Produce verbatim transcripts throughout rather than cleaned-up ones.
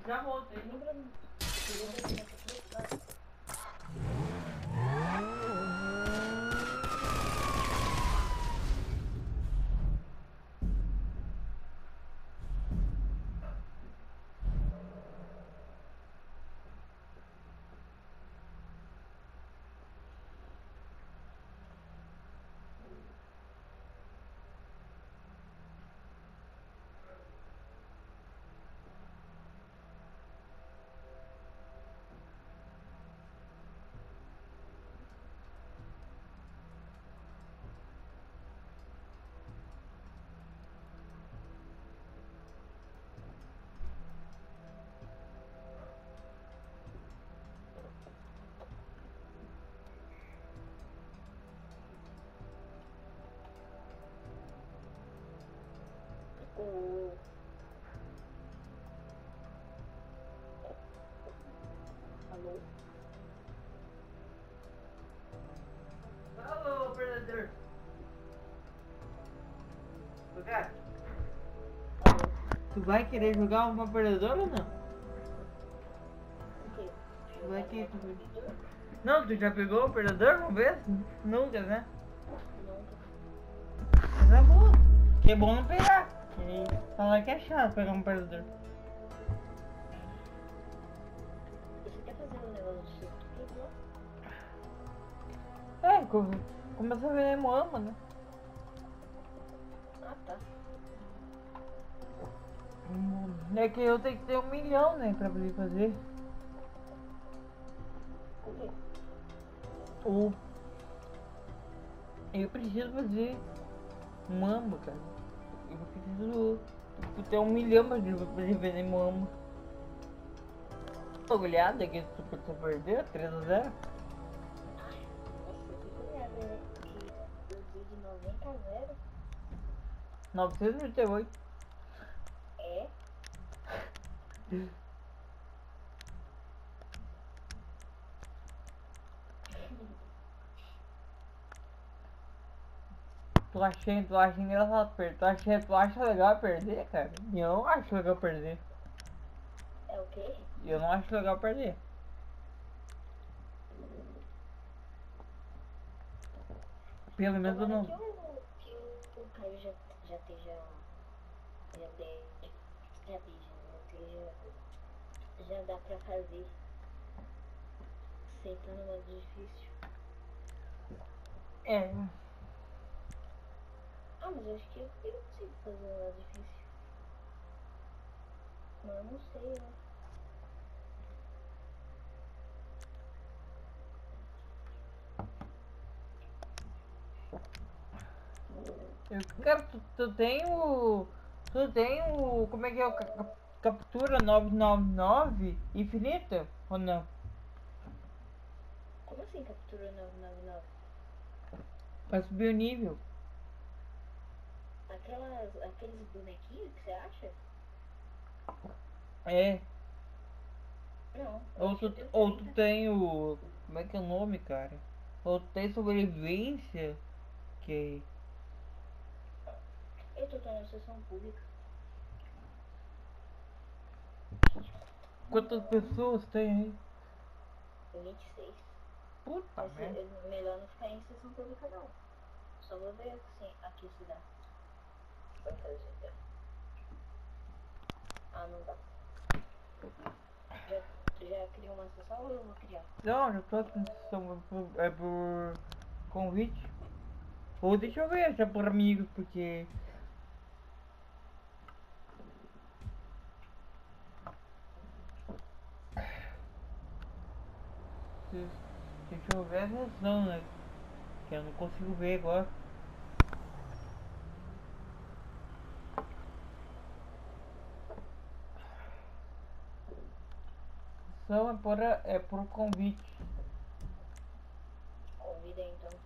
Já voltei. Não pra mim. O... Alô? Alô, predador. Jogar? Tu vai querer jogar uma predador ou não? O quê? Tu vai querer... Não, tu já pegou o predador uma vez? Nunca, né? Nunca. Mas é bom. Que é bom não pegar. E falar que é chato pegar um predador. E você quer fazer um negócio de surto? É, co- começa a ver Moama, né? Ah, tá. Hum, É que eu tenho que ter um milhão, né, pra poder fazer. O quê? Ou... Eu preciso fazer Moamba, cara. Eu preciso tipo, ter um milhão pra poder vender Moamba. Tô olhada que tu tu perdeu três a zero. Nossa, eu fico olhando, né? Que eu dei de noventa a zero. novecentos e trinta e oito. É? Tu acha, tu acha engraçado perder? Tu acha, tu acha legal perder, cara? Eu não acho legal perder. É o quê? Eu não acho legal perder. Pelo menos eu Tomara não. que o, que o, o Caio já, já esteja. Já esteja. Já esteja. Já esteja. Já dá pra fazer. Sem estar no modo difícil. É. Ah, mas eu acho que eu, eu consigo fazer um modo difícil. Mas eu não sei, né? Eu quero. Tu, tu tem o. Tu tem o. Como é que é o. ca- ca- Captura novecentos e noventa e nove infinita? Ou não? Como assim captura novecentos e noventa e nove? Pra subir o nível. Aquelas, aqueles bonequinhos que você acha? É. Não. Eu Ou acho que eu tu, tenho ou tu trinta. tem o. Como é que é o nome, cara? Ou tu tem sobrevivência. Que. Eu tô tendo sessão pública. Quantas pessoas tem aí? vinte e seis. Puta Mas se- merda. é melhor não ficar em sessão pública não. Só vou ver assim, aqui se dá. Pra fazer. Ah, não dá. Já, já criou uma sessão ou eu vou criar? Não, já tô aqui. São, é por convite. Ou deixa eu ver se é por amigos, porque. se- Deixa eu ver a sessão, né? Que eu não consigo ver agora. Sessão é por, é por convite. Convida aí, então.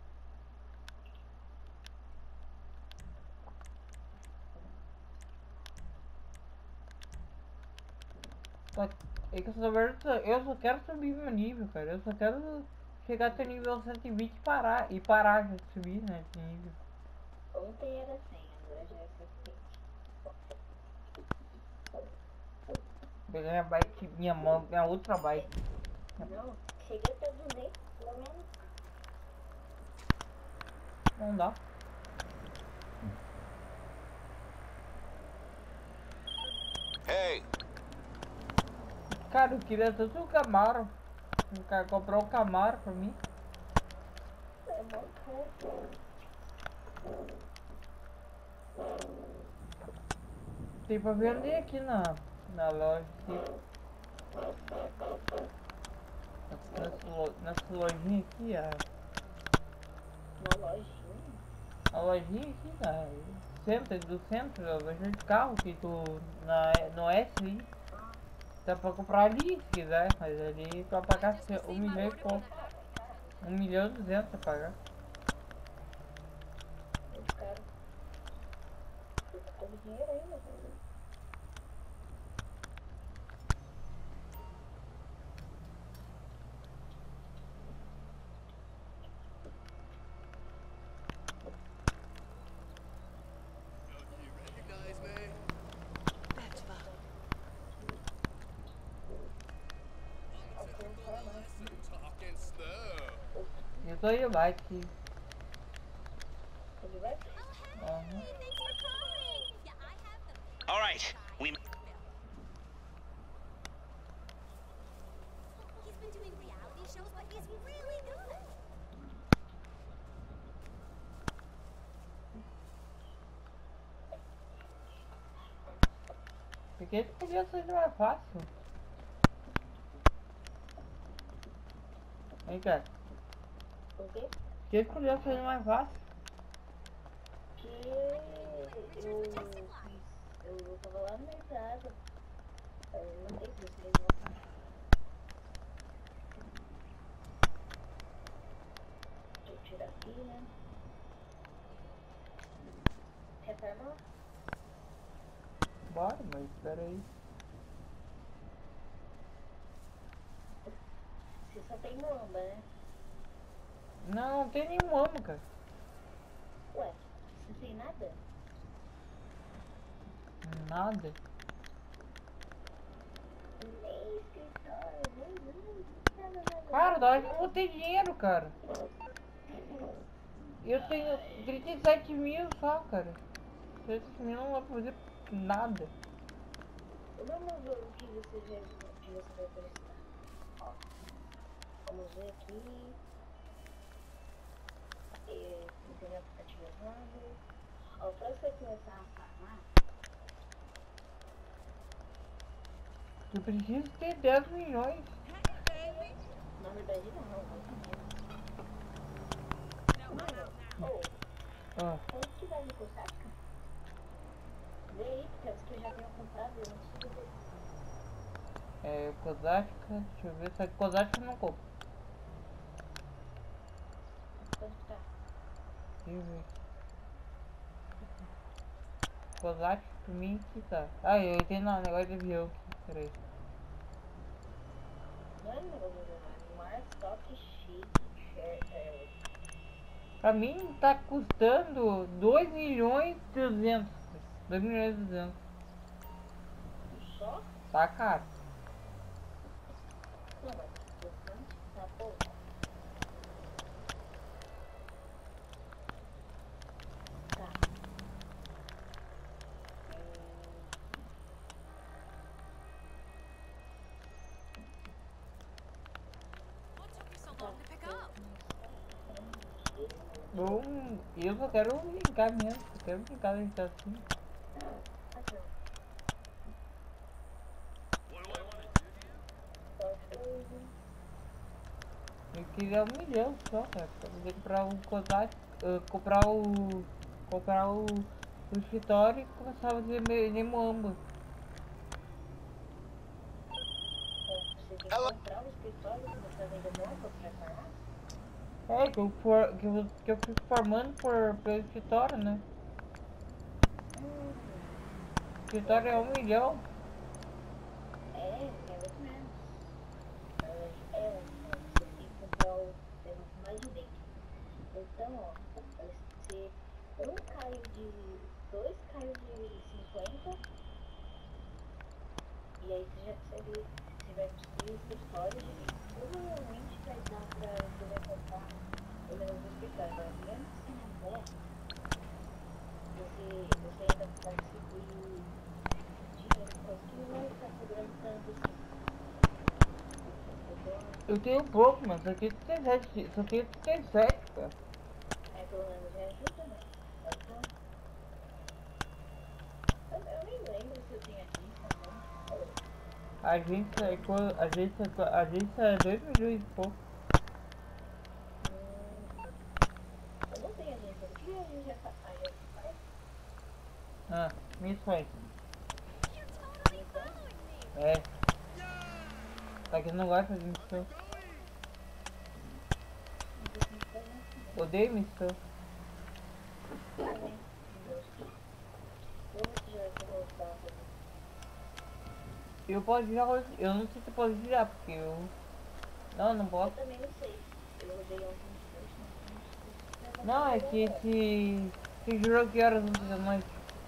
Só que é que eu só, quero- eu só quero subir meu nível, cara. Eu só quero chegar até nível cento e vinte e parar. E parar de subir, né? De nível. Ontem era cem, agora já é cento e vinte. Pegar minha bike, minha mão, minha outra bike. Não, chega até duzentos, pelo menos. Não dá. Hey, Cara, eu queria tanto um Camaro. O cara comprou um Camaro pra mim. É mó caro. Tem pra vender aqui na, na loja. Aqui. Nessa, lo, nessa lojinha aqui, a, Na lojinha. a lojinha aqui na centro, do centro, a loja de carro que tu na, no S aí. Dá pra comprar ali se quiser, mas ali tu vai pagar um milhão e pouco. Um milhão e duzentos pra pagar. Muito caro. Eu tô com dinheiro ainda. you recognize me? Talking slow. Eu tô aí, bike. Ele vai? Aham. All right, we. He's been doing reality shows, but he's really good. Porque esse podia ser mais fácil. Vem cá. Por quê? Porque esse podia ser mais fácil. Que eu fiz. Eu tava lá no mercado. Eu mandei pra vocês, né? Deixa eu tirar aqui, né? Quer farmar? Bora, mas espera aí. Você só tem mamba, né? Não, não tem nenhum amo, cara. Ué, você tem nada? Nada. Nem escritório, nem nada, nada, nada. Cara, da hora que eu vou ter dinheiro, cara. Eu tenho trinta e sete mil só, cara. trinta e sete mil não vai fazer nada. Vamos ver o que você vai, o que você vai prestar. Ó, vamos ver aqui. É, internet tá ativado. Ó, pra você começar a farmar, Eu preciso ter dez milhões. na verdade não, não, não. Ô, Ah, quanto que vai me custar? Vê aí, porque as que eu já tenho comprado, eu não preciso ver. é Kozatka. Deixa eu ver. Só que Kozatka eu não compro. Quanto tá? Deixa eu ver. Kozatka pra mim que tá. Ah, eu tenho não, negócio de avião aqui. Pera aí. Não é negócio de jornal, Mars Stock Sheet Share Air. Pra mim tá custando dois milhões e duzentos. dois milhões e duzentos. Só? Tá caro. Não, mas bastante, tá pouco. Tá. What took you so long to pick up? Bom, eu só quero brincar mesmo. Eu quero brincar de estar assim. Aqui, ó. What do I want to do here? Só coisa. Eu queria um milhão só, cara. Pra poder comprar um Kozatka. Uh, comprar o. Comprar o. O escritório e começar a fazer nem muamba. Você tem que comprar o escritório e começar a vender móvel pra farmar? É, que eu, for, que eu, que eu fico formando por, pelo escritório, né? Hum, O escritório é um milhão. é, é muito menos. É, é, você tem que comprar o negócio mais de dentro. Então, ó, vai ser um caio de. dois caios de cinquenta. E aí você já série, se vai conseguir essa história, gente, provavelmente vai dar pra você vai contar, eu não vou explicar, agora mesmo que você não der, você, você ainda vai conseguir dinheiro, por causa que não vai ficar cobrando tanto assim. Eu tenho pouco, mano. Só tenho trinta e sete. Só tenho trinta e sete, cara. É, pelo menos já ajuda, né? Pode ser. Eu, eu nem lembro se eu tinha agência ou não. A agência é co- a agência, a agência é dois milhões e pouco. Hum, eu não tenho agência. O que a agência fa- a agência faz? Ah, missões. You're totally Missão? following me. É. Só que eu não gosto de missão. Não tem missão, né? Odeio missão. Também. Não gosto. Vamos já que eu vou voltar pra mim. Eu posso virar hoje. Eu não sei se eu posso virar, porque eu. Não, não Eu posso. também não sei. Eu rodei ontem de dois, não sei. Não, é que esse. Esse jurou que horas ontem da noite.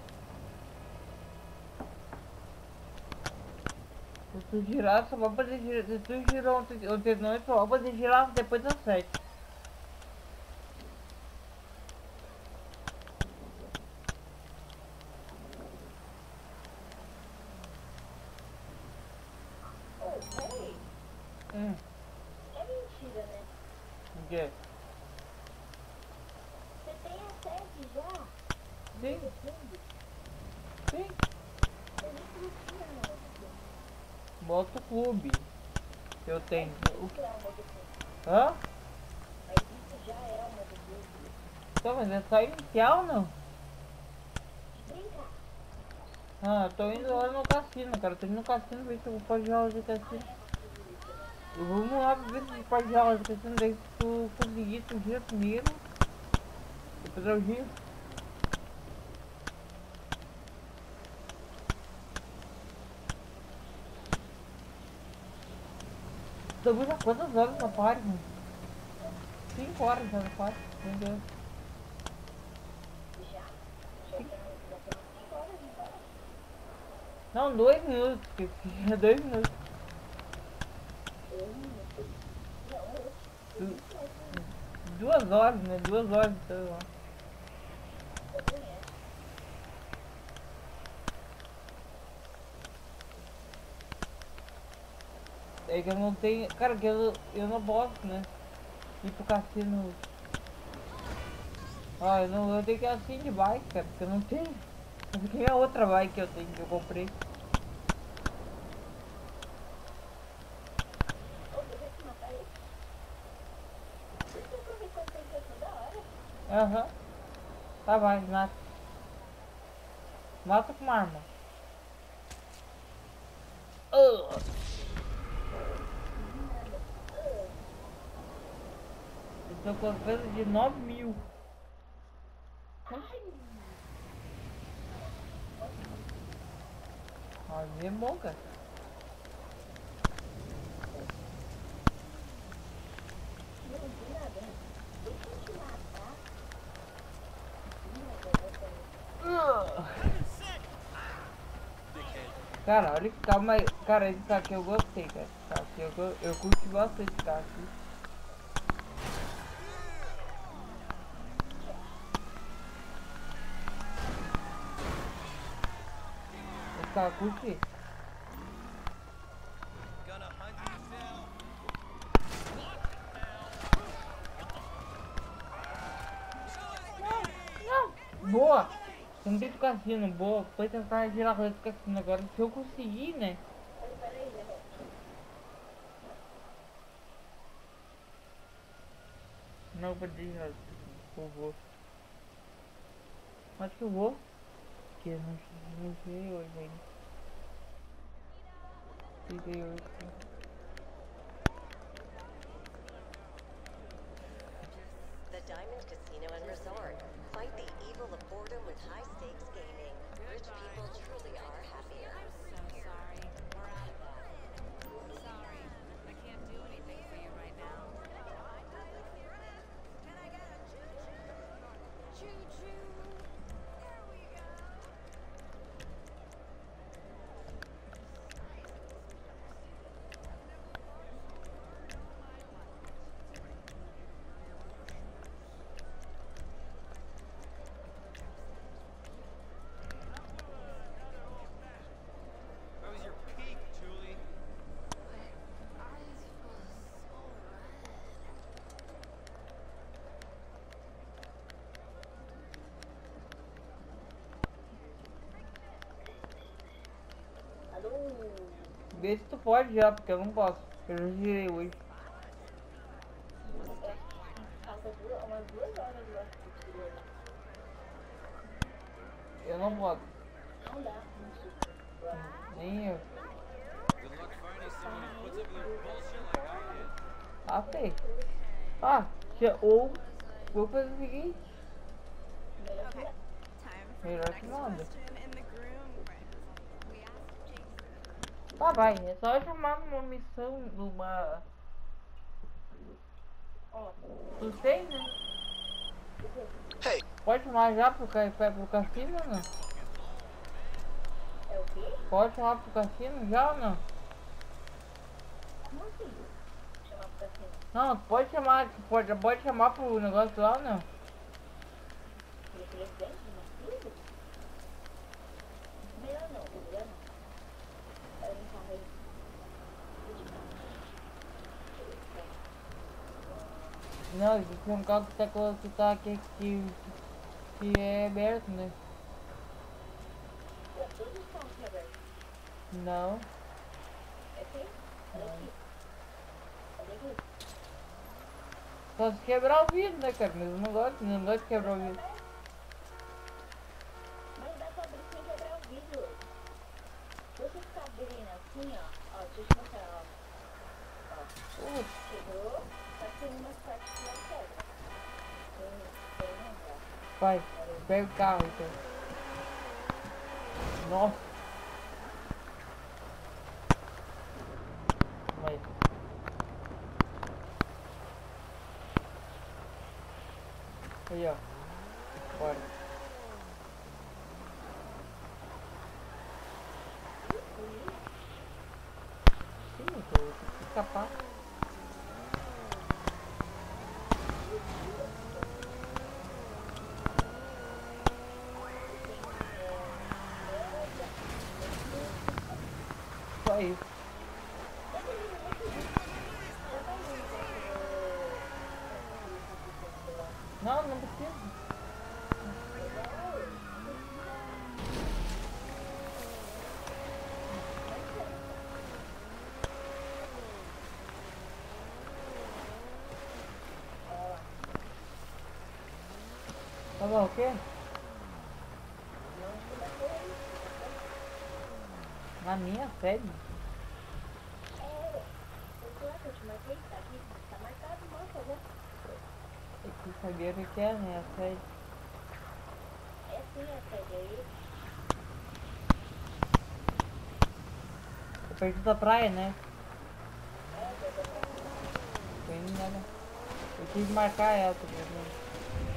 Se tu girar, só vai poder girar. Se tu girou ontem, ontem à noite, só vai poder girar depois das sete. Oh, peraí. Hum, É mentira, né? o quê? Você tem a sede já? Sim, Do fundo? sim. Eu nem que não tinha, não. Bota o clube. Eu tenho. O- Isso é uma do fundo. Hã? Mas isso já é uma do fundo. Então, mas é só inicial ou não? Brinca. Ah, eu tô indo lá no cassino, cara. Eu tô indo no cassino ver se eu posso jogar hoje no cassino. Eu vou lá ver se pode jogar hoje no cassino. Daí se tu conseguir, tu gira primeiro. Depois eu giro. Estamos há quantas horas na party, mano? cinco horas já na party. Meu Deus. Já? Já tem já tem cinco horas de bala. Não, dois minutos. Esqueci. É dois minutos. Eu não. Não, eu. Du- Duas horas, né? Duas horas então. Ó. Eu conheço. É que eu não tenho. Cara, que eu, eu não posso, né? Ir pro cassino. Ah, eu não eu tenho que ir assim de bike, cara, porque eu não tenho. Eu fiquei a outra bike que eu tenho, que eu comprei. Ô, você vai se matar ele? Você tá aproveitando que ele toda hora? Aham. Tá, vai, mata. Mata com uma arma. Ah, eu tô com a coisa de nove mil. Ah, é bom, cara. Não, de nada. Deixa eu te matar. Não, eu vou Ah. Cara, olha que calma aí. Cara, esse carro aqui eu gostei, cara. Esse carro aqui eu, go- eu curti bastante esse carro aqui. Esse carro eu curti. Gonna hunt you down. Não, boa. Eu não tenho do cassino, boa. Foi tentar girar a coisa do cassino agora. Se eu conseguir, né? Peraí, né? Não, eu vou girar. Eu vou. Acho que eu vou. Porque eu não, não sei hoje ainda. Fiquei hoje. The Diamond Casino and Resort. Fight the evil of boredom with high-stakes gaming. Rich people truly are happier. I'm so sorry. We're out of that. Sorry. I can't do anything for you right now. Can I get a choo-choo? Choo-choo. There we go. Vê se tu pode já, porque eu não posso. Eu já girei hoje. Falta duas, umas duas horas lá que eu preciso. Eu não posso. Não dá, não super. Nem eu. Good luck finding someone who puts up with their bullshit like I did. Ah, sei. Ah, já- ou vou fazer o seguinte. Melhor que Okay. lá. Time for Melhor the que next nada. question in the groom quiz. We asked Jason. Tá, vai. É só chamar numa missão, numa... Ó, Tu sei, né? Hey, Pode chamar já pro, ca- pra- pro cassino ou não? é o quê? Pode chamar pro cassino já ou não? Como assim? Chamar pro cassino. Não, pode chamar, pode, pode chamar pro negócio lá ou não? Ele é presidente de uma filha? Melhor não, melhor não. Eu não falei. Não, existe um carro que tá, co- que tá aqui, que, que é aberto, né? É todos os pontos que é aberto. Não. É aqui? Olha aqui. Olha aqui. Só se quebrar o vidro, né, cara? Mas eu não gosto, não gosto de quebrar o vidro. Mas dá pra abrir sem quebrar o vidro. Se você ficar abrindo assim, ó. Ó, deixa eu te mostrar, ó. Ó, Putz, quebrou. Só que tem umas partes que não quebra. Tem, tem não, ó. vai, pega o carro então. Nossa. Vai. Aí, ó. Bora. Sim, eu tô, tô escapar. Só isso. Não, não precisa. Tá bom, o quê? Na minha série? É, eu lá que eu te marquei, tá aqui, tá marcado, marca, né? Eu quis saber o que é, né? A série. É assim a sede aí. Eu perdi da praia, né? É, eu tô pra Foi nada. Eu quis marcar ela, tá ligado?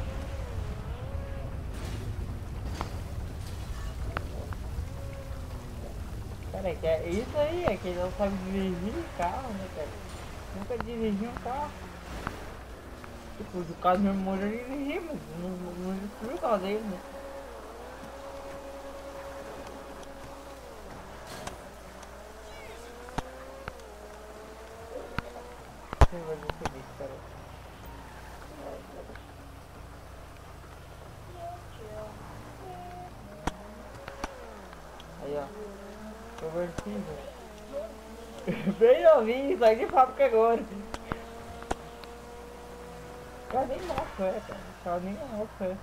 Cara, que é isso aí, é que ele não sabe dirigir carro, né, cara? Nunca dirigi um carro. Tipo, o carro do meu irmão já dirigiu, mas não, não destruiu o carro dele, né? Você vai ver feliz, cara. Aí, ó. Conversível. Bem novinho, sai de fábrica agora. Cara, nem nosso é, cara. Cara, nem nosso é.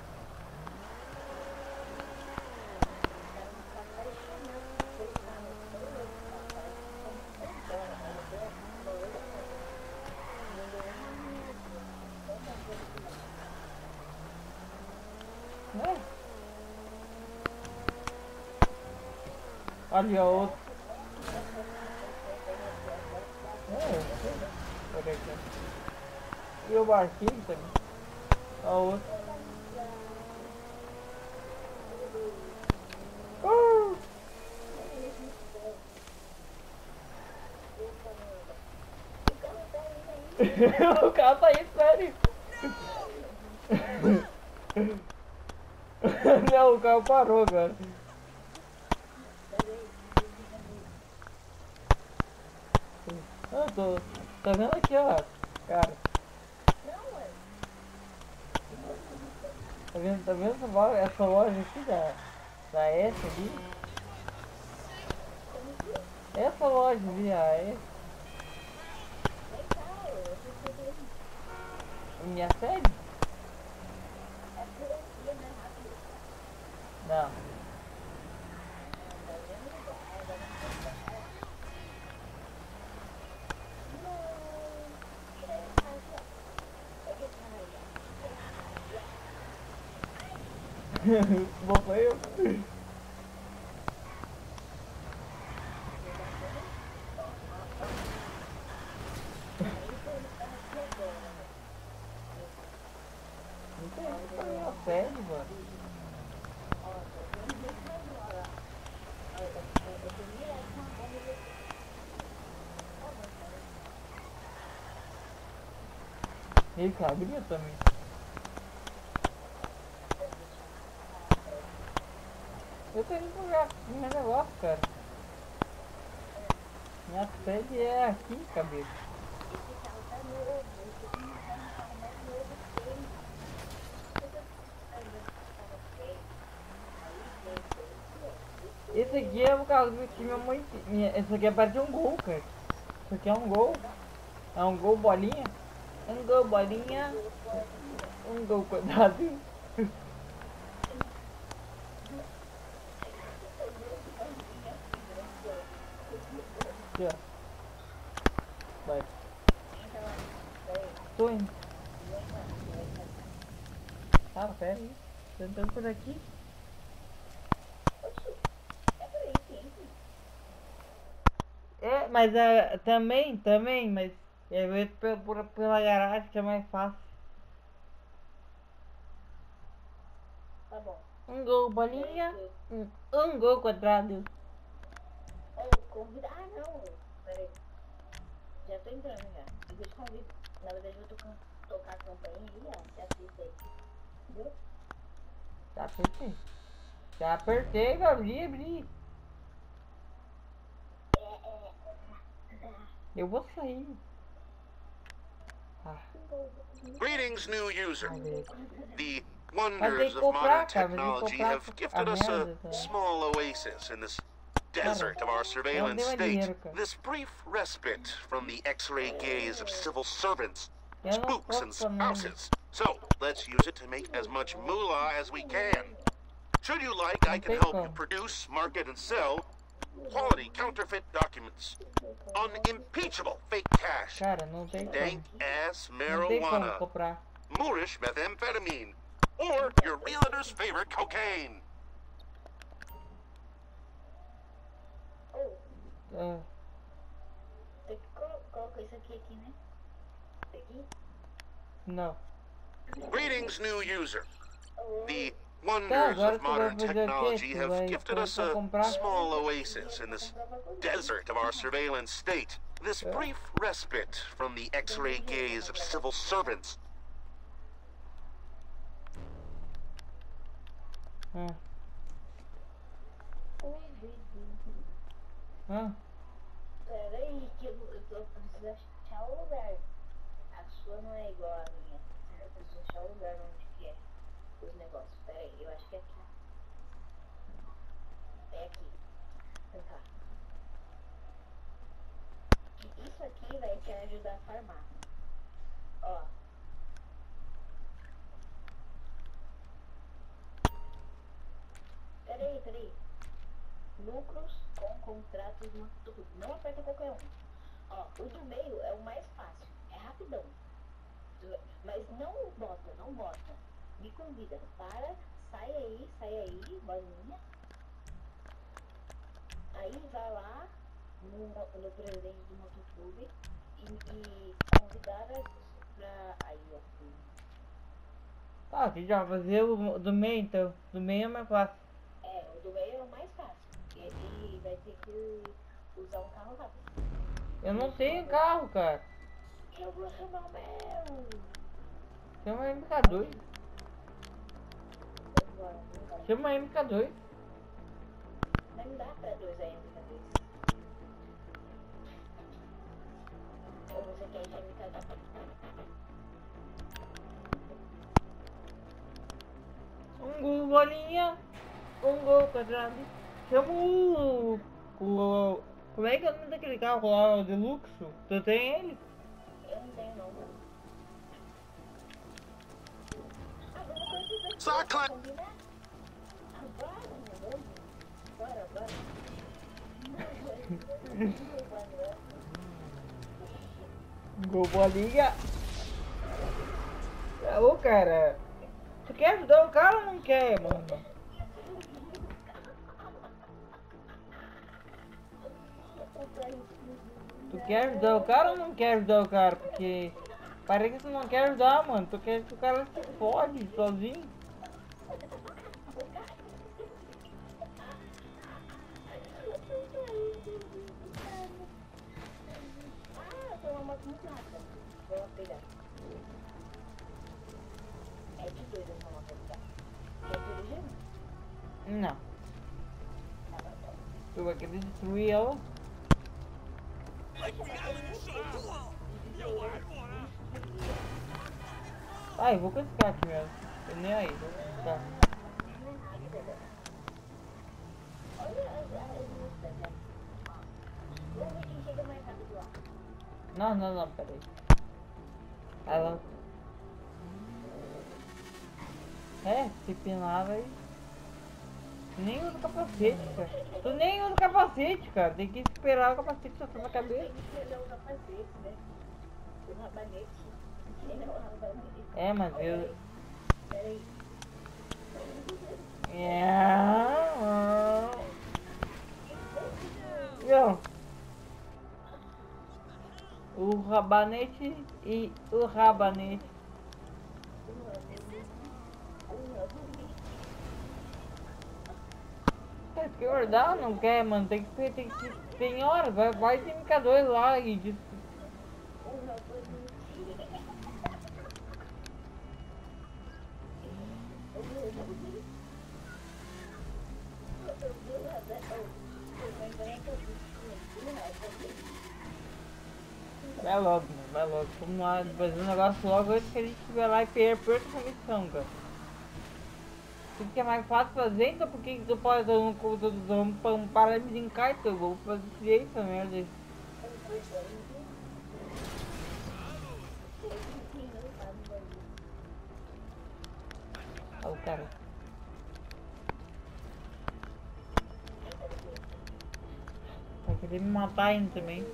Né? Olha o outro. É, eu sei. Olha aqui. E o barquinho também. Olha o outro. Uh! O carro tá aí, sério. Não, o carro parou agora. Ah, tô, tá vendo aqui, ó, cara. Tá vendo, tá vendo essa loja, essa loja aqui da, da S ali? Essa loja ali, ah, é Vem cá, eu tô fazendo. minha sede? É por aqui, né? Rápido. Não. É no mesmo lugar. É da mesma lugar. Não. Tira aí, cara. Pega esse cara aí. Bom, foi eu. Não tem isso pra minha sede, mano. Ele cabria também. Eu tô indo pro lugar, meu negócio, cara. Minha sede é aqui, cabeça. Esse aqui é o carro que minha mãe. Minha, esse aqui é parece um gol, cara. Isso aqui é um gol. É um gol bolinha. Um gol bolinha. Um gol quadrado. Aqui, ó. Vai. Tô indo. Ah, pera aí. Tentando por aqui. É, mas é, também, também, mas eu vejo pela, pela, pela garagem que é mais fácil. Tá bom. Um gol bolinha, um, um gol quadrado. Oh, convida. Ah, não. Peraí. Já tô entrando já. Eu vou te convidar. Na verdade, eu vou tocar, tocar a campainha aí, ó. Você assiste aí. Viu? Já apertei. Já apertei, abri, abri. Eu vou sair. Ah, Greetings, new user. cadê? The Mas tem wonders que of comprar, modern cara. Tem que technology comprar have a gifted us a merda, tá? small oasis in this desert of our surveillance mais state. dinheiro, cara. This brief respite from the X-ray gaze of civil servants, Eu não spooks, and posso também. spouses. So, let's use it to make as much moolah as we can. Should you like, I can help you produce, market, and sell quality counterfeit documents, unimpeachable fake cash, Cara, não tem como. dank ass Não tem como marijuana, comprar. Moorish methamphetamine, or your realtor's favorite cocaine. Oh, Ah, tem que colo colocar isso aqui aqui, né? Aqui. não. Greetings, new user. The Tá, wonders agora of tu vai modern fazer o quê? technology Tu have vai gifted us começar a a comprar? small oasis in this desert of our surveillance state. This Yeah. brief respite from the X-ray gaze of civil servants. Ah, ah, Pera aí, que eu, eu tô precisando achar o lugar. A sua não é igual a minha. Eu preciso achar o lugar onde que é os negócios. Pera aí, eu acho que é aqui. É aqui. Vem cá. Isso aqui vai te ajudar a farmar. Ó. Peraí, peraí. Lucros com contratos no tudo. Não aperta qualquer um. Ó, o do meio é o mais fácil. É rapidão. Mas não bota, não bota. Me convida. Para, sai aí, sai aí, bolinha. Aí vai lá no, no presidente do motoclube e, e convidar pra. Aí, ó. tá, aqui já vai fazer o do meio então. Do meio é mais fácil. É, o do meio é o mais fácil. Ele vai ter que usar um carro rápido. Eu não tenho carro, cara. Eu vou chamar o meu. Chama a M K dois. Agora, não dá. Chama a M K dois. Não dá pra dois a M K dois. Ou você quer de M K dois? Um gol bolinha. Um gol quadrado. Chama o. O. Como é que é o nome daquele carro lá, o Deluxe? Tu tem ele? Eu não tenho não, mano. Ah, vamos coisa Cyclone! combinar? Agora, meu Deus. Bora, bora. Roubou a liga. Ô cara, tu quer ajudar o cara ou não quer, mano? Tu quer ajudar o cara ou não quer ajudar o cara? Porque parece que tu não quer ajudar, mano. Tu quer que o cara se fode sozinho. Ah, tem uma moto muito rápida. Vou lá pegar. É de dois essa moto aqui. Quer dirigir? Não. Tá bom, então. Tu vai querer destruir ela? Ai, vou com esse cara aqui mesmo. Tô nem aí. Tá. Olha as as músicas, né? Vamos ver quem chega mais rápido lá. Não, não, não, peraí. Ela. É, se pinar aí. Nem usa capacete, cara. Tu nem usa capacete, cara. Tem que esperar o capacete sofrer na cabeça. Tem que ler o capacete, né? O rabanete. Ele é o rabanete. É, mas eu. Peraí. É. Não. O rabanete e o rabanete. É que ordar não quer, mano. Tem que tem que tem hora, vai, vai de M K dois lá e diz. Vai logo, mano, vai logo. Vamos lá fazer um negócio logo antes que a gente vai lá e perca essa missão, cara. Isso que é mais fácil fazer, então por que que tu pode dar um vamos parar de brincar, então eu vou fazer direito essa merda aí. Olha o cara. Vai querer me matar ainda também.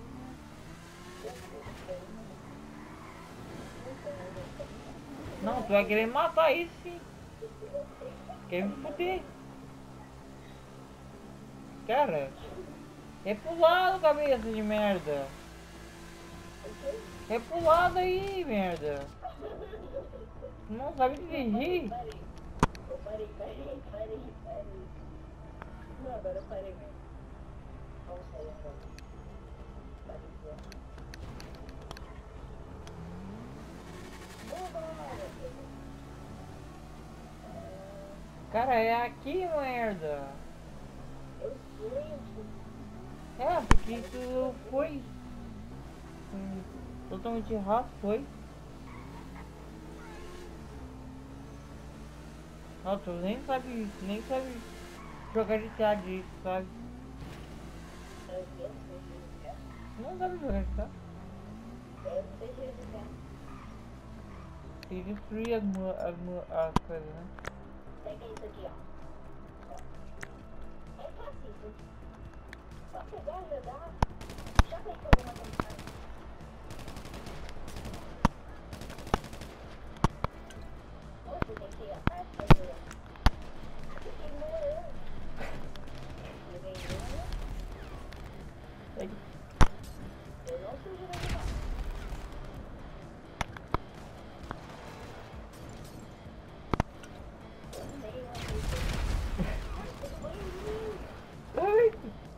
Não, tu vai querer me matar aí sim. Quer me fuder. Cara, é pro lado, cabeça de merda. É pro lado aí, merda. Não sabe dirigir. Eu parei, parei, parei, parei. Não, agora eu parei mesmo. Vamos sair agora. Parei, pronto. Cara, é aqui, merda. Eu fui, É, porque tu foi hum, totalmente errado, foi. Não, tu nem sabe, nem sabe jogar G T A direito, sabe? eu vi assim, Não sabe jogar G T A. eu não sei jeito, né? Tem que destruir as, mu- as, mu- as coisas, né? Pega isso aqui, ó. É fácil. Só pegar, jogar. Joga aí pra uma vantagem. Você tem que ir atrás pra fazer. Tem moeu. Levei uma. É que Eu não sou jurado, não. Eu nem uma vez. Ai,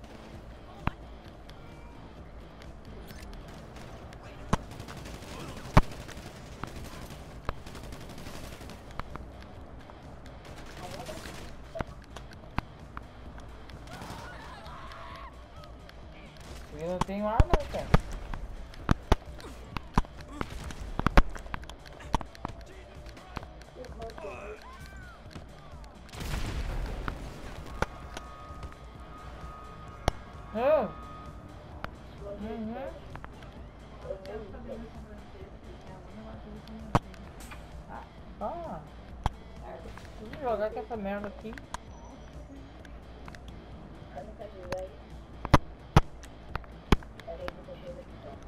eu não tenho arma, cara. Oh, Uhum. Eu vou Fazendo ver. com você, porque a Luna vai fazer com você. Ah, ah. Deixa eu jogar com essa merda aqui. Eu nunca vi, vai. Peraí que eu tô chegando aqui, tá?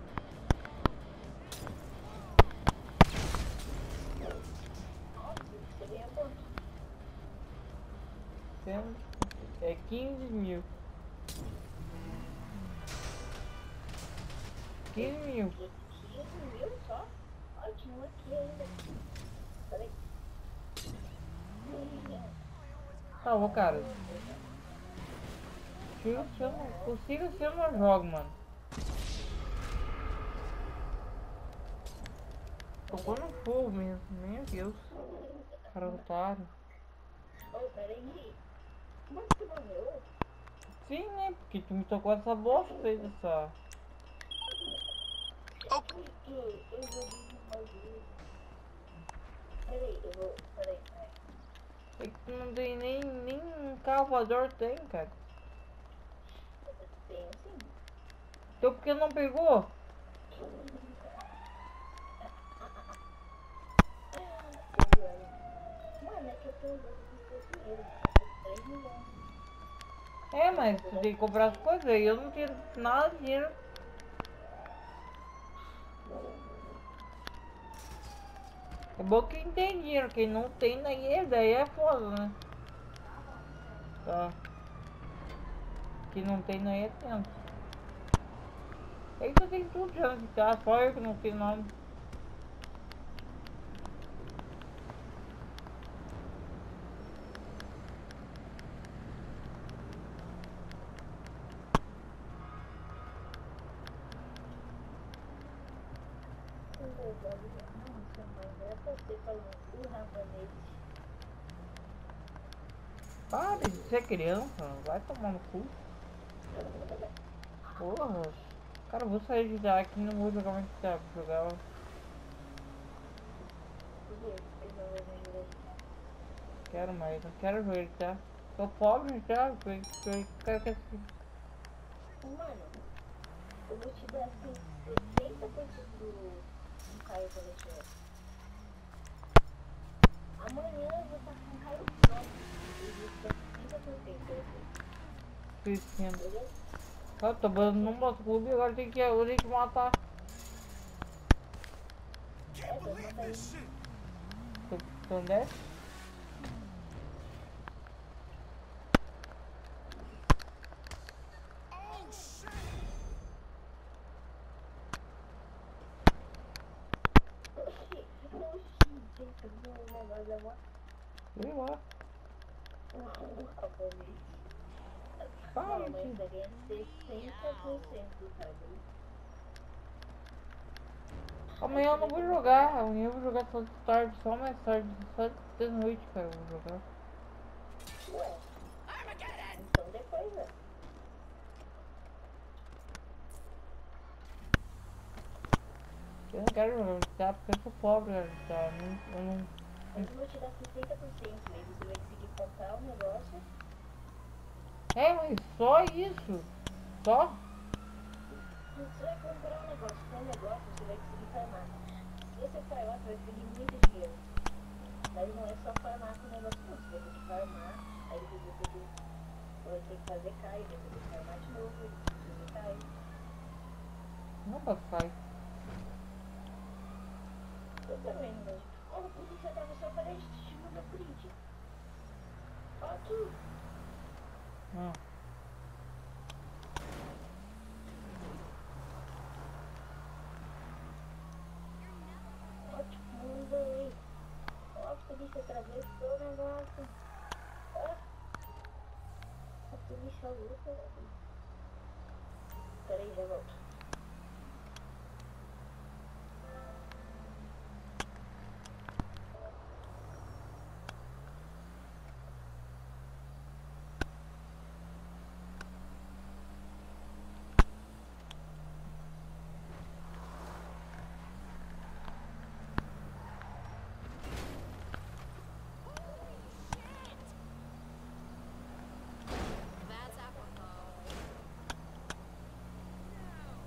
Nossa, você ganhou quanto? Cem- É quinze mil. quinze mil. quinze mil só? Ó, tinha um aqui ainda. Peraí. Tá bom, cara. Se eu, se eu não consigo, se eu não jogo, mano. Tocou no fogo mesmo. Meu Deus. Cara otário. Ô, peraí. Como é que tu morreu? Sim, né? Porque tu me tocou essa bosta aí dessa. Oh, Porque eu joguei no bagulho. Peraí, eu vou. Peraí, peraí. É que tu não tem nem, nem um calvador tem, cara. Tenho sim. Então por que não pegou? Mano, é que eu tô usando esse dinheiro. três milhões. É, mas tu tem que comprar as coisas e eu não tenho nada de dinheiro. É bom quem tem dinheiro, quem não tem, daí é, daí é foda, né? Tá. Quem não tem, daí é tempo. Aí tu tem tudo já de casa, só eu que não tenho nada. Nossa, mas é você falando o rabanete. Para de ser criança, vai tomar no cu. Porra. Cara, eu vou sair de lá aqui, não vou jogar mais G T A, vou jogar. Porque eu não vou me ajudar. Quero mais, não quero jogar G T A. Tô pobre já, eu quero que assim. Mano, eu vou te dar assim sessenta por cento do, do Caio Coletivo. Amanhã eu vou estar com o Caio pronto. E vou ter sessenta por cento. Cristiano. Beleza? Ah, tô botando no motoclube e agora tem que, eu tenho que matar. É, eu vou matar ele. Tu, tu onde é? Oxi, gente, eu vi um negócio da moto. Sei lá. Um rabanete. Para, Não, mas tio. você ganha sessenta por cento do Caio Coletivo. Amanhã eu não vou jogar, amanhã eu vou jogar só de tarde, só mais tarde, só de noite, cara, eu vou jogar. Ué, então depois, né? Eu não quero jogar G T A porque eu sou pobre, cara, G T A, eu não, eu não... Mas eu vou te dar sessenta por cento, aí você vai conseguir comprar o negócio. É, mas só isso, só? Você vai comprar um negócio, com um negócio você vai conseguir farmar. Se você farmar, você vai conseguir muito dinheiro. Mas não é só farmar com o negócio não, você vai ter que farmar, aí depois você vai ter que, vai ter que fazer cair, depois tem que farmar de novo, aí depois fazer cair. Não posso sair. Eu também não vejo. Ó, o que você tava só para de mandar print. Ó aqui. Não. Ó, tipo, mandei. Ó, a polícia atravessou o negócio. Ó. A polícia luta. Peraí, já volto. That's apropos.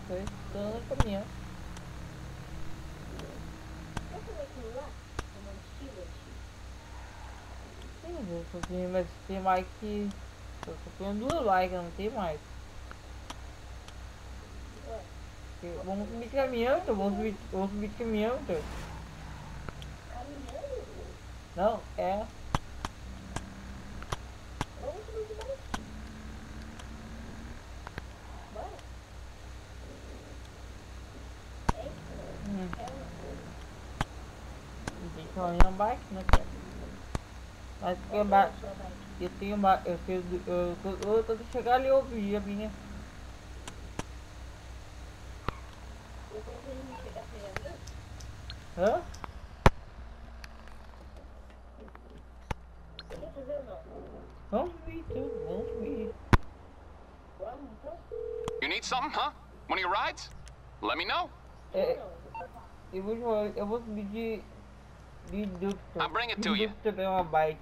Tô estando caminhão. Eu falei aquilo lá, uma mochila, Sim, eu só tenho, mas tem mais que. Eu só tenho duas likes, não tem mais. ué, Eu- Vamos subir de caminhão, então. Vamos subir, vamos subir de caminhão, então. caminhando, Não, é. vamos subir de novo. Bora. Hein? Hum, É uma tem que caminhar bike, né, cara? Mas porque ba sua bike. eu tenho ba eu tenho. Eu tô, eu tô de chegar ali outro dia, minha. Depois que a gente chegar, você já viu? Hã? Você quer fazer ou não? Vamos subir tudo, vamos subir. Vamos, então? You need something, huh? One of your rides? Let me know. É, Não, eu vou jogar, eu vou subir de. De Ductor. I'll bring it to you. Ductor é uma bike.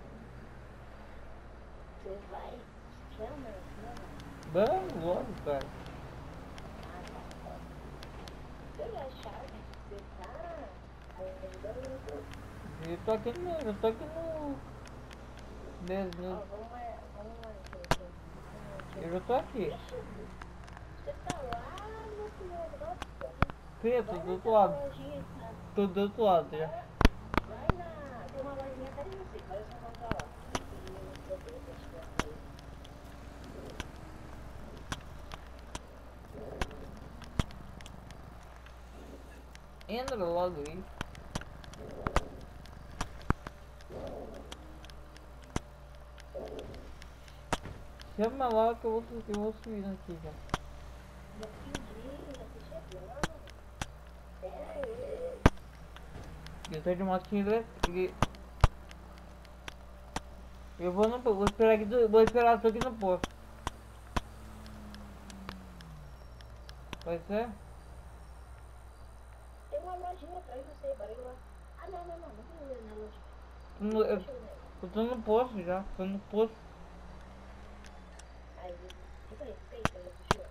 você vai. Chama, chama. Vamos logo, cara. Ah, tá. Eu já achava que você tá ajudando. Eu tô aqui no. Eu tô aqui no. Des- Ó, no- vamos lá, vamos lá, gente. Eu já tô aqui. Você tá lá no outro lado, nossa. Preto, Vai do outro naquela lado. lojinha, tá? Tô do outro lado já. Vai na. Tem uma lojinha atrás de você, vai só comprar lá. E eu vou ter que tirar aí. Entra logo aí. Chama logo que eu vou, su- eu vou subir aqui já. Já pedi, já tô chegando. É, Eu tô de motinho elétrica. Eu vou no. Vou esperar aqui do, vou esperar aqui no posto. Pode ser? tem uma lojinha atrás de você, bora ir lá. Ah, não, não, não, não tem na lojinha. No- eu, Deixa eu ver. eu tô no posto já. Tô no posto. Aí, fica respeito, ela puxou.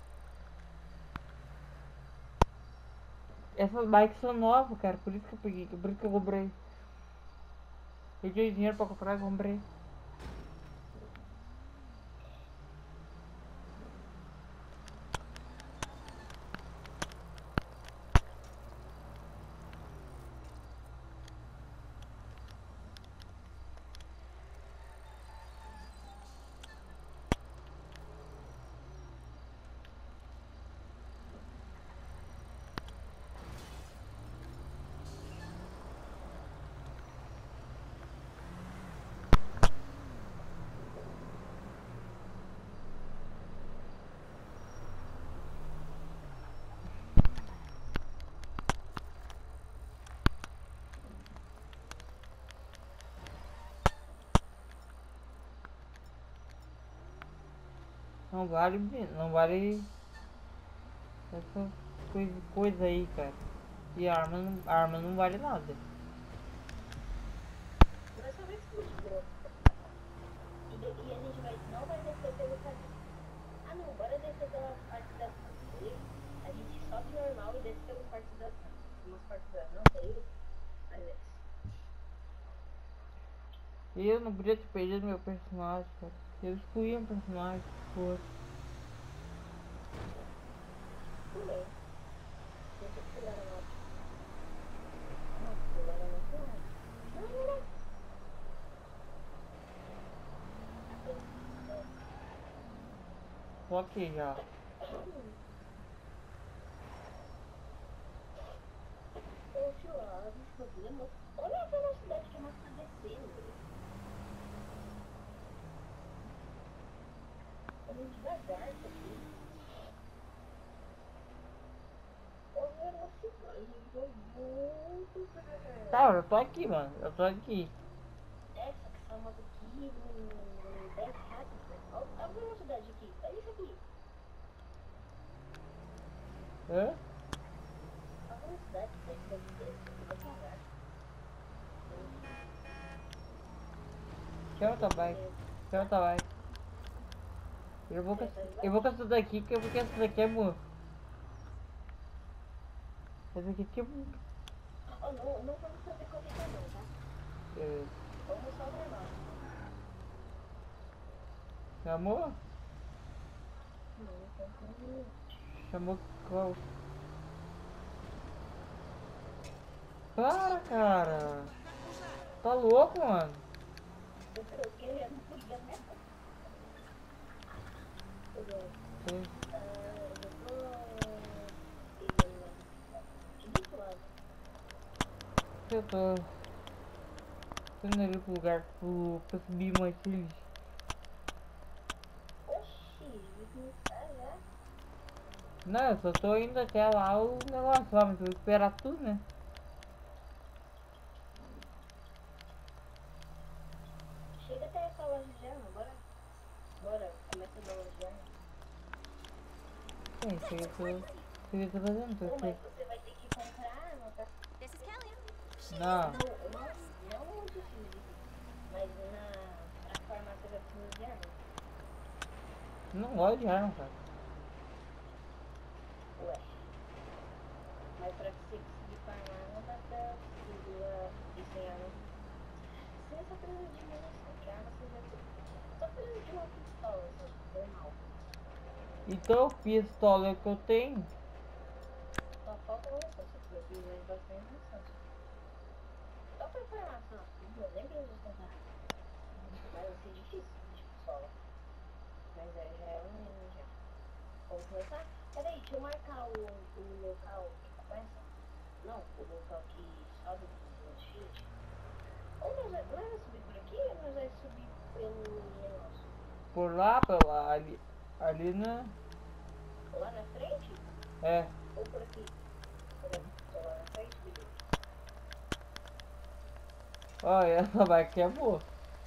Essas bikes são novas, cara. Por isso que eu peguei. Por isso que eu comprei. Eu tinha dinheiro pra comprar e comprei. Não vale. Não vale. Essas coisas coisa aí, cara. E arma não, arma não vale nada. Nós só vai explodir. E, de- e a gente vai, não vai descer pelo caminho. Ah, não, bora descer pela parte da frente. A gente sobe normal e desce pela parte da frente. Umas partes da não saíram. Aí desce. E eu não podia ter perdido meu personagem, cara. Eu excluí um personagem. Pô. Pulei. Deixa eu pular na moto. Não, pular na moto não. Não, não, não. Tô aqui já. Poxa, ó, esse problema. Olha a velocidade que a moto tá descendo. Tá muito devagar isso aqui. Olha a velocidade, foi muito devagar. Tá, eu tô aqui, mano. Eu tô aqui. É, só que essa moto aqui não desce rápido, né? Olha a velocidade aqui, olha isso aqui. Hã? A velocidade que desce devagar. Chama tua bike. Chama tua bike. Eu vou com essa, eu vou com essa daqui que eu- porque essa daqui é boa. Esse aqui que bom. Oh, não, não vamos fazer corrida não, tá? É, Vamos só normal. chamou? Não, então vamos... Chamou qual? Para, cara! Tá louco, mano? Eu tô querendo podia mesmo. Eu vou... Sim. Ah, eu vou... De muito lado. Eu tô indo ali pro lugar pro, pra subir mais feliz. Oxi, não tá já? Não, eu só tô indo até lá o negócio lá, mas eu vou esperar tudo, né? Chega até essa loja já, não, bora? Bora, começa da loja já. Sim, isso aí eu tô, isso aí eu tô fazendo, tô Pô, mas aqui. você vai ter que comprar, não tá? This is Kelly. Não, Não, não, não onde se mas na, na farmácia da precisa de arma. não gosto de arma, cara. Ué. Mas pra você conseguir farmar, não dá pra conseguir lá e sem arma. Você só precisa de munição, que arma você já tem. Só precisa de uma pistola, só, normal. Então, pistola que eu tenho. Só falta munição, você precisa de bastante munição. Só pra farmácia, não, nem precisa comprar. Mas vai ser difícil de pistola. Mas é, já é um mínimo já. Vamos começar? Peraí, deixa eu marcar o, o local que começa. Não, o local que sobe no shield. Ou nós vai, nós vai subir por aqui ou nós vai subir pelo negócio? Por lá, pela ali, ali na. Lá na frente? É, Ou por aqui? Por aqui, tô lá na frente, beleza. ó, essa bike é boa.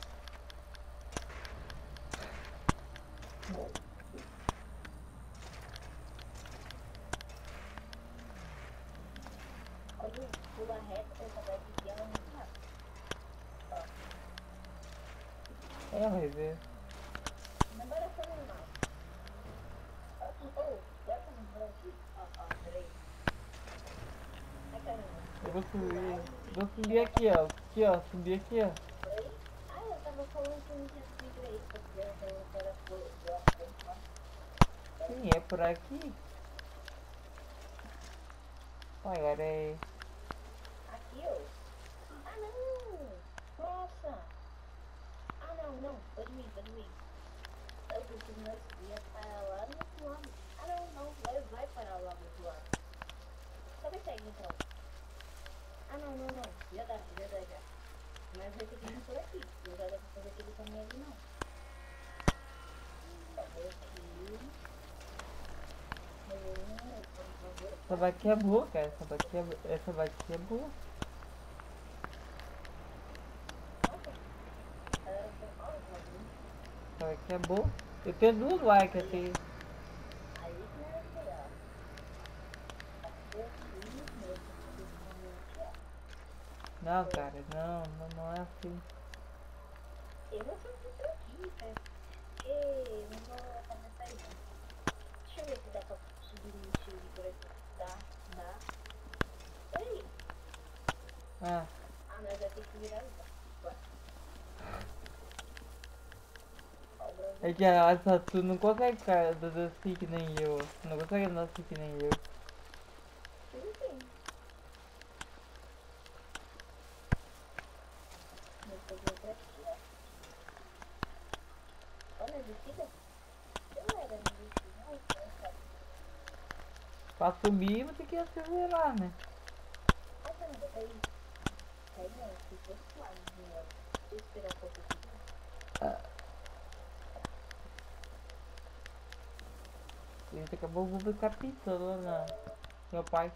Quando pula reto, essa vai aqui, ela é muito rápida. Ó, É, vai ver. não vai ser normal. Ó, oh, vai pra mim, aqui. Ó, ó, peraí. Ai, caramba. Eu vou subir. Vou subir aqui, ó. Aqui, ó. Subir aqui, ó. Oi? Ah, eu tava falando que não tinha subido aí, porque eu tenho que era por lá, lá. Sim, é por aqui. Ó, agora é. Aqui, ó. Ah, não! Nossa! Ah, não, não. Pode vir, pode vir. Eu pensei que nós ia parar lá no outro lado. Ah, não, não. Vai, vai parar lá do outro lado. Só me segue, então. Ah, não, não, não. Já dá, já dá, já. Mas vai ter que vir por aqui. Não vai dar pra fazer aquele caminho ali, não. Só por aqui. Hum, por favor. Essa bike é boa, cara. Essa bike é, essa bike é boa. Nossa. Ah, olha, tá bom. Essa bike é boa. Eu tenho duas bikes aqui. Aí que não é legal. Aqui, mesmo, aqui, ó. Não, cara, não, não, não é assim. Eu vou fazer por aqui, cara. Porque eu não vou fazer saída. Deixa eu ver se dá pra subir no shield por aqui. Dá, dá. Peraí. Ah, Ah, nós vai ter que virar o Ué. Ó, o Brasil. é que essa, tu não consegue ficar andando assim que nem eu. Tu não consegue andar assim que nem eu. Tudo bem. Vou fazer por aqui, ó. Olha, descida. Eu não era no descida, não, então, Pra subir, vou ter que acelerar, né? ah, caramba, peraí. Peraí, não, se fosse lá, né? Deixa eu esperar um pouco aqui. E daqui a pouco eu vou ficar pintando lá na meu pai.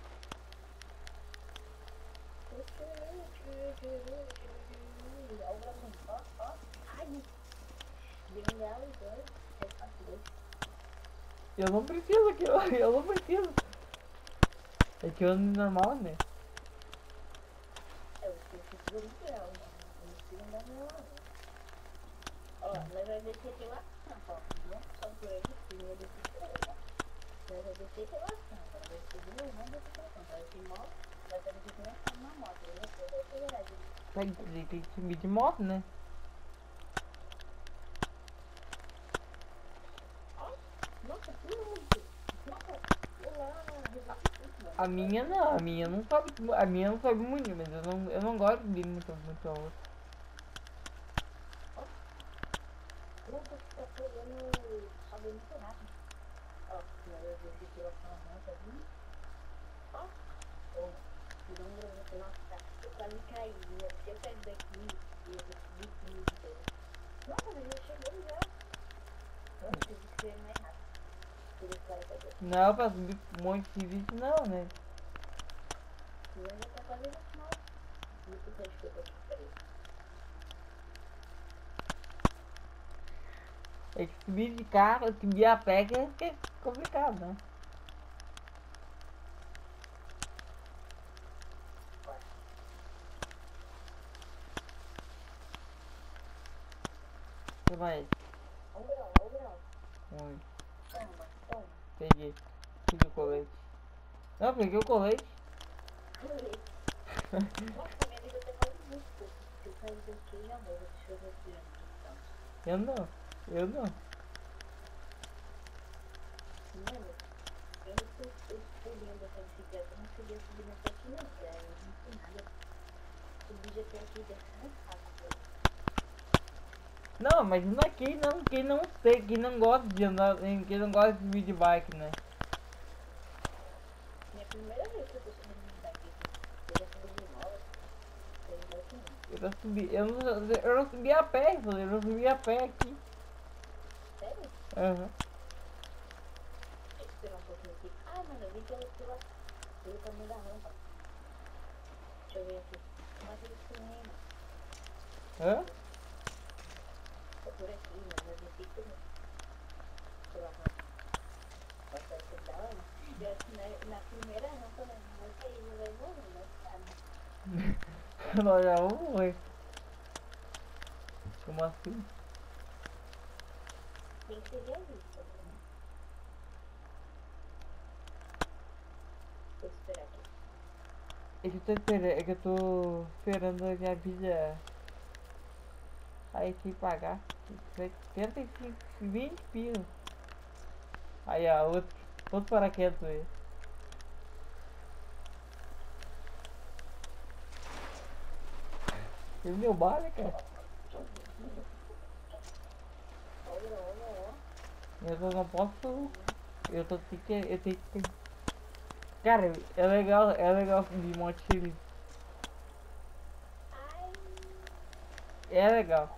Ó, o Brasil, ó, ó. Ai, bengala e dois, é fácil. Eu não preciso aqui, eu, eu não preciso. É que eu ando normal, né? É, eu preciso liberar, né? Eu não preciso andar meu lado. Ó, nós vamos descer aqui lá na foto, não só por aí, porque eu vou descer por aí, ó. Mas eu desci pela ação, agora eu desci de novo, não desci pela ação. Agora esse moto vai ter que começar uma moto, eu não sei, vai acelerar de Tem que tem que subir de moto, né? Nossa, que muito! Nossa, olá, A minha não, a minha não sobe, a minha não sobe muito, mas eu não, eu não gosto de muito, muito alto. Nossa, que tá pegando, sobe muito rápido. Ó, eu desci pela ação, não, tá vindo? Ó, ó, virou um granito, nossa, eu quase caí, né? Se eu cair daqui, eu vou subir tudo. Nossa, mas já chegou já. Nossa, eu disse que eu ia mais rápido. Por isso que ela vai descer. Não, pra subir um monte de vídeo não, né? E eu já tá quase no final. Muito tempo que eu tô aqui, peraí. É que subir de carro, subir a pé que é que é complicado, né? O que mais? Um grau, um grau. Um, Toma, toma. peguei. Peguei o colete. Não, peguei o colete. Nossa, minha vida tá quase muito. Se eu cair daqui, já morro. Deixa eu ver aqui onde Eu não, eu não. Mano, eu não tô eu tô olhando essa bicicleta, eu não queria subir nessa aqui não, velho. Eu não sei nada. Subir já tem aqui, deve ser mais fácil. Não, mas não é quem não, quem não sei, quem não gosta de andar, quem não gosta de subir de bike, né? Minha primeira vez que eu tô subindo de bike aqui. Eu já subi de moto. Eu não gosto não. Eu não subi, eu não, eu não subi a pé, eu não subi a pé aqui. Sério? Aham. Deixa eu esperar um pouquinho aqui. Ah, mano, eu vim pela, pela, pelo caminho da rampa. Deixa eu ver aqui. Mas eu cinema. Hã? É por aqui, mano. Eu desci por pela rampa. Nossa, que da hora. Eu acho que na, na primeira rampa, né? Não vai cair, não vai morrer, mas sabe. Nós já vamos morrer. Como assim? Tem que ser realista, né? Vou esperar aqui. É que eu tô esperando, é que eu tô esperando a minha vida aí sem pagar. setenta e cinco, vinte pila. Aí a outro, outro paraquedas aí. E meu bar, né, cara? Olha, olha, ó. Eu só não posso. Eu tô tenho que. Eu tenho que. Cara, é legal, é legal de mochila. Ai, É legal.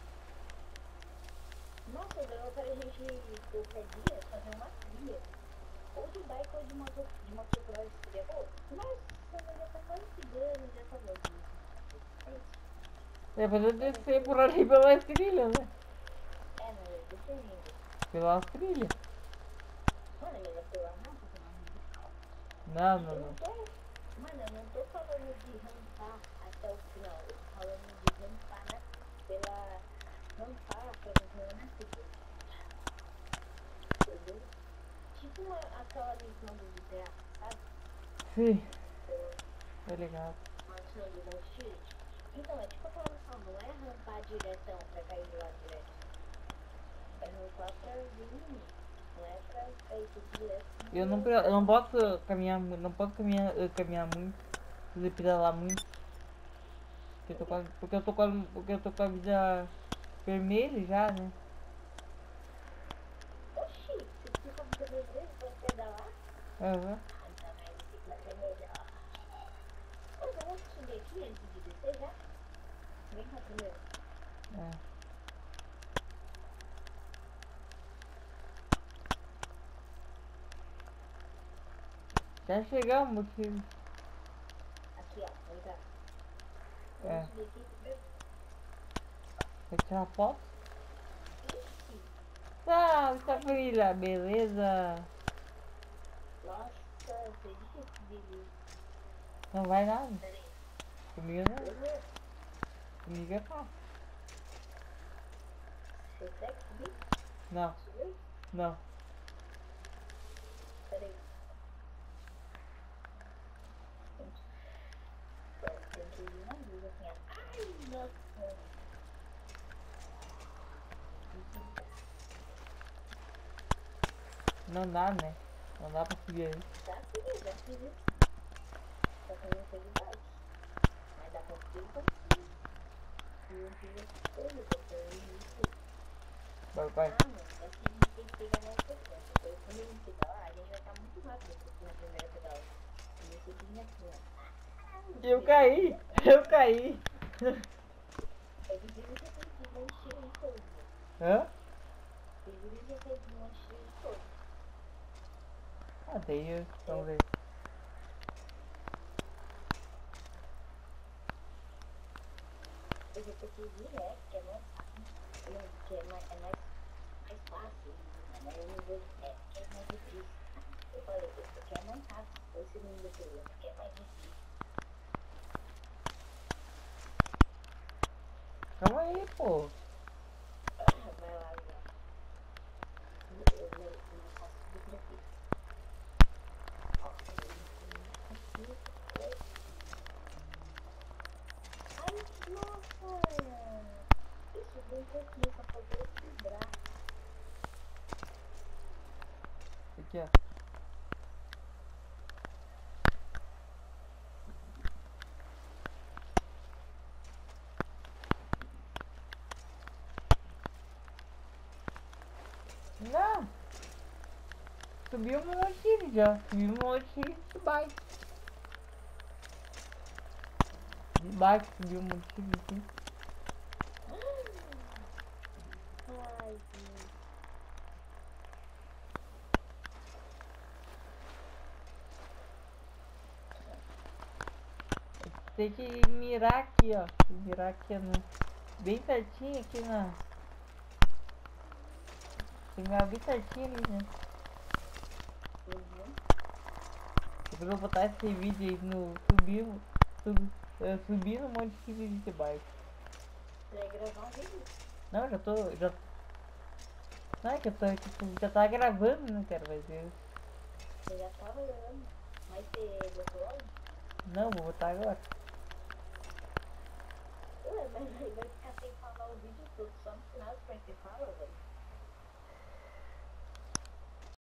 nossa, dava pra gente, qualquer dia, fazer uma trilha. Ou de bike ou de moto, de motocross. Seria bom. Nossa, mas já tá quase chegando, já tá bom. É isso. É pra eu descer por ali pelas trilhas, né? É, mas eu tô indo. Pelas trilhas. Mano, é melhor pela rampa, pela rampa. Não, não, Eu não. não tô, mano, eu não tô falando de rampar até o final. Eu tô falando de rampar na, pela, rampar pra você na trilha. Entendeu? Tipo uma, aquela missão do G T A, sabe? Sim, tá ligado. Uma missão do Night Shield. Então, é tipo aquela missão, não é rampar diretão pra cair de lá direto. É rampar pra vir, não é pra cair tudo direto. Eu não, pre- eu não posso caminhar muito, não posso caminhar, eh, caminhar muito, fazer pedalar muito. Porque eu tô com a, porque eu tô com a, porque eu tô com a vida vermelha já, né? Oxi, você fica muitas vezes pra pedalar? Aham. Ah, então a bicicleta é melhor. Ô, vamos subir aqui antes de descer já? Vem cá primeiro. É. Já chegamos, filho. Aqui, ó, vem cá. É. Vamos subir aqui primeiro. Vai tirar foto? Ixi, Salve, família, beleza? nossa, foi difícil de vir. Não vai nada. Peraí, Comigo não. eu vou. Comigo é fácil. Você consegue subir? Não, Subiu? não. Não dá, né? Não dá pra subir aí. Já fiz, já fiz isso. Só que eu não sei de baixo. Mas dá pra subir pra cima. E eu fiz essas coisas, eu tô isso. Vai, vai. Ah, mano, é que a gente tem que pegar mais frequência. Porque quando a gente pedalar, a gente vai estar muito rápido porque na primeira pedala. E esse aqui já foi. Eu caí! Eu caí! É que você tem que desmanchar em todo. Hã? Ele já tem desmanchar em todo. Ah, daí eu... Vamos ver. Eu já tô aqui direto, que é mais fácil. Não, que é mais, é mais, mais fácil. Mas eu não vou é, que é mais difícil. Eu falei, esse aqui é mais fácil. O segundo que eu que é mais difícil. Calma aí, pô. Vai lá, já. Eu não, eu não faço tudo aqui. Ó, aqui, aqui. Ai, nossa! Isso bem um pouquinho, só faltou equilibrar. Aqui, ó. Não! Subiu um monte já. Subiu um monte de bike. De bike subiu um monte de aqui. Ai, gente. Tem que mirar aqui, ó. Tem que mirar aqui no... Bem certinho aqui na... Tem que mirar bem certinho ali, né? Uhum. Eu vou botar esse vídeo aí no... Subir... Sub, uh, subir um monte de vídeo de bike. Você vai gravar um vídeo? Não, já tô... Já... Não é que eu tô... Tipo, já tá gravando, né, cara? Vai ver. Você já tava gravando. Mas você botou logo? Não, vou botar agora. Ué, mas aí vai ficar sem falar o vídeo todo. Só no final que vai ter fala, velho.